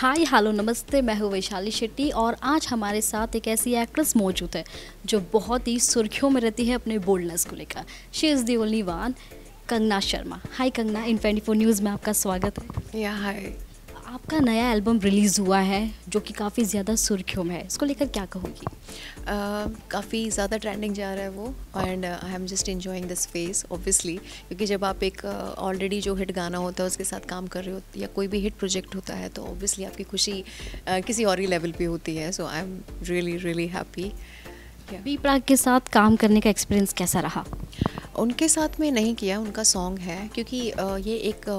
Hi hello नमस्ते, मैं हूँ वैशाली शेट्टी और आज हमारे साथ एक ऐसी एक्ट्रेस मौजूद है जो बहुत ही सुर्खियों में रहती है अपने बोल्डनेस को लेकर। She is the only one, Kangana Sharma. Hi Kangana, in 24 news में आपका स्वागत है। या हाय। आपका नया एल्बम रिलीज़ हुआ है जो कि काफ़ी ज़्यादा सुर्खियों में है, इसको लेकर क्या कहोगी? काफ़ी ज़्यादा ट्रेंडिंग जा रहा है वो, and I am just enjoying this phase obviously, क्योंकि जब आप एक ऑलरेडी जो हिट गाना होता है उसके साथ काम कर रहे हो या कोई भी हिट प्रोजेक्ट होता है तो ऑब्वियसली आपकी खुशी किसी और ही लेवल पे होती है। So I am really really happy. B Praak के साथ काम करने का एक्सपीरियंस कैसा रहा? उनके साथ में नहीं किया, उनका सॉन्ग है, क्योंकि ये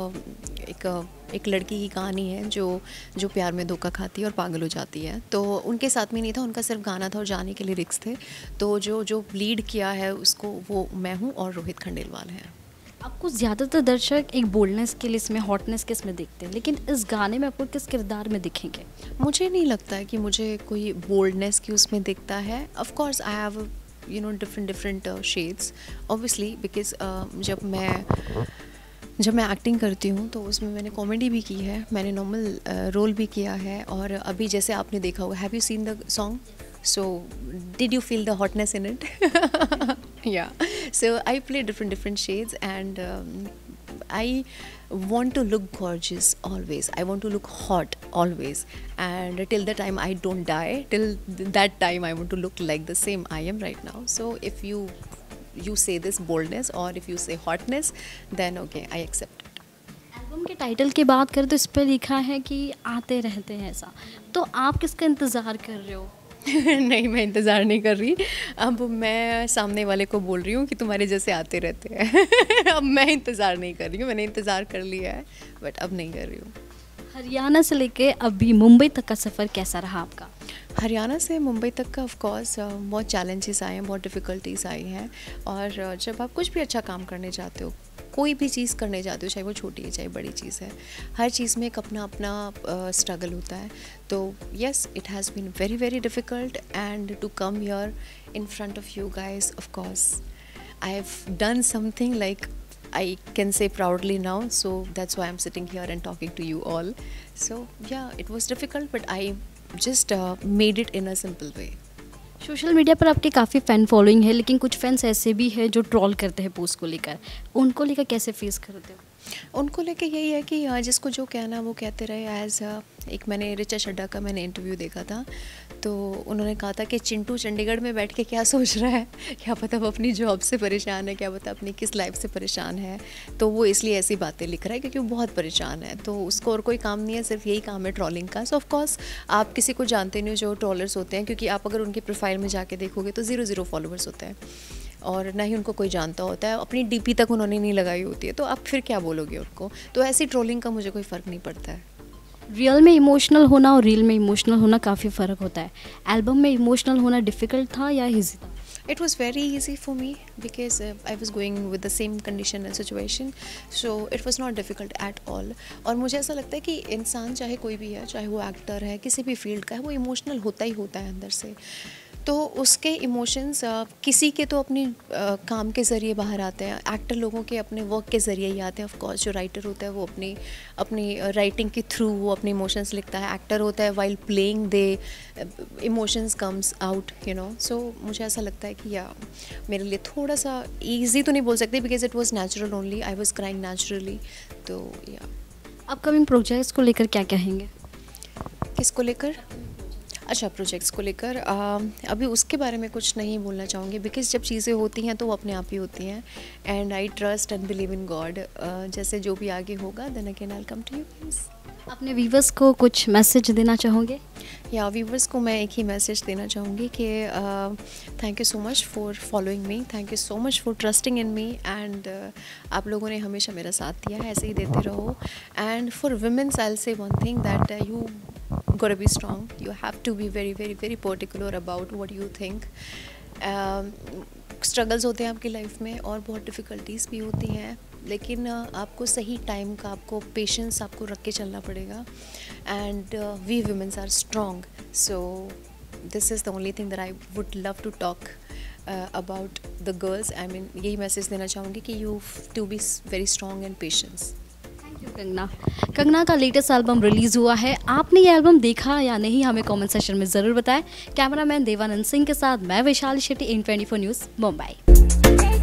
एक लड़की की कहानी है जो जो प्यार में धोखा खाती है और पागल हो जाती है। तो उनके साथ में नहीं था, उनका सिर्फ गाना था और जाने के लिरिक्स थे। तो जो जो लीड किया है उसको वो मैं हूँ और रोहित खंडेलवाल हैं। आपको ज़्यादातर दर्शक एक बोल्डनेस के लिए इसमें, हॉटनेस के इसमें देखते हैं, लेकिन इस गाने में आपको किस किरदार में दिखेंगे? मुझे नहीं लगता है कि मुझे कोई बोल्डनेस की उसमें दिखता है। Of course I have different shades obviously, because जब मैं एक्टिंग करती हूँ तो उसमें मैंने कॉमेडी भी की है, मैंने नॉर्मल रोल भी किया है, और अभी जैसे आपने देखा होगा, have you seen the song? So, did you feel the hotness in it? Yeah. So I play different shades, and I want to look gorgeous always. I want to look hot always. And till the time I don't die, till that time I want to look like the same I am right now. So if you say this boldness or if you say hotness, then okay, I accept it. Album के title की बात करें तो इस पर लिखा है कि आते रहते हैं ऐसा, तो आप किसका इंतज़ार कर रहे हो? नहीं, मैं इंतज़ार नहीं कर रही। अब मैं सामने वाले को बोल रही हूँ कि तुम्हारे जैसे आते रहते हैं। अब मैं इंतज़ार नहीं कर रही हूँ, मैंने इंतज़ार कर लिया है, बट अब नहीं कर रही हूँ। हरियाणा से लेके अभी मुंबई तक का सफ़र कैसा रहा आपका? हरियाणा से मुंबई तक का ऑफ कोर्स बहुत चैलेंजेस आए हैं, बहुत डिफ़िकल्टीज आई हैं, और जब आप कुछ भी अच्छा काम करने चाहते हो, कोई भी चीज़ करने जाते हो, चाहे वो छोटी है चाहे बड़ी चीज़ है, हर चीज़ में एक अपना अपना स्ट्रगल होता है। तो yes, it has been very very difficult, and to come here in front of you guys, of course I have done something like I can say proudly now, so that's why I'm sitting here and talking to you all. So yeah, it was difficult, but I just made it in a simple way. Social media पर आपकी काफ़ी fan following है, लेकिन कुछ fans ऐसे भी हैं जो ट्रोल करते हैं पोस्ट को लेकर, उनको लेकर कैसे फेस करते हो? उनको लेके यही है कि जिसको जो कहना वो कहते रहे। एज एक मैंने ऋचा चड्ढा का मैंने इंटरव्यू देखा था, तो उन्होंने कहा था कि चिंटू चंडीगढ़ में बैठ के क्या सोच रहा है, क्या पता वो अपनी जॉब से परेशान है, क्या पता अपनी किस लाइफ से परेशान है, तो वो इसलिए ऐसी बातें लिख रहा है क्योंकि वो बहुत परेशान है। तो उसको और कोई काम नहीं है, सिर्फ यही काम है ट्रोलिंग का। सो ऑफकोर्स आप किसी को जानते नहीं हो जो ट्रोलर्स होते हैं, क्योंकि आप अगर उनकी प्रोफाइल में जाके देखोगे तो 0 फॉलोअर्स होते हैं और ना ही उनको कोई जानता होता है, अपनी डीपी तक उन्होंने नहीं लगाई होती है, तो आप फिर क्या बोलोगे उनको? तो ऐसी ट्रोलिंग का मुझे कोई फ़र्क नहीं पड़ता है। रियल में इमोशनल होना और रील में इमोशनल होना काफ़ी फ़र्क होता है। एल्बम में इमोशनल होना डिफ़िकल्ट था या ईजी था? It was very easy for me because I was going with the same condition and situation, so it was not difficult at all. और मुझे ऐसा लगता है कि इंसान चाहे कोई भी है, चाहे वो एक्टर है, किसी भी फील्ड का है, वो इमोशनल होता ही होता है अंदर से। तो उसके इमोशंस किसी के तो अपनी काम के ज़रिए बाहर आते हैं, एक्टर लोगों के अपने वर्क के ज़रिए ही आते हैं। ऑफ कोर्स जो राइटर होता है वो अपनी राइटिंग के थ्रू वो अपने इमोशंस लिखता है। एक्टर होता है while playing the emotions comes out, so मुझे ऐसा लगता है कि या मेरे लिए थोड़ा सा ईजी तो नहीं बोल सकते, because it was natural only, I was crying naturally. तो या अपकमिंग प्रोजेक्ट्स को लेकर क्या कहेंगे? किसको लेकर? अच्छा, प्रोजेक्ट्स को लेकर अभी उसके बारे में कुछ नहीं बोलना चाहूँगी, बिकॉज़ जब चीज़ें होती हैं तो वो अपने आप ही होती हैं, and I trust and believe in God. जैसे जो भी आगे होगा, then again I will come to you please. अपने व्यूवर्स को कुछ मैसेज देना चाहोगे? या व्यूवर्स को मैं एक ही मैसेज देना चाहूँगी कि thank you so much for following me, thank you so much for trusting in me, and आप लोगों ने हमेशा मेरा साथ दिया है, ऐसे ही देते रहो। And for womens I will say one thing, that you gotta be strong, you have to be very very very particular about what you think. Struggles होते हैं आपकी लाइफ में और बहुत डिफ़िकल्टीज़ भी होती हैं, लेकिन आपको सही टाइम का, आपको पेशेंस आपको रख के चलना पड़ेगा, and we womens are strong. So this is the only thing that I would love to talk about the girls. I mean यही मैसेज देना चाहूँगी कि you to be very strong and patience. Kangana, Kangana का लेटेस्ट एल्बम रिलीज़ हुआ है। आपने ये album देखा या नहीं, हमें कमेंट सेक्शन में ज़रूर बताएं। कैमरामैन देवानंद सिंह के साथ मैं वैशाली शेट्टी, इन 24 न्यूज़, मुंबई।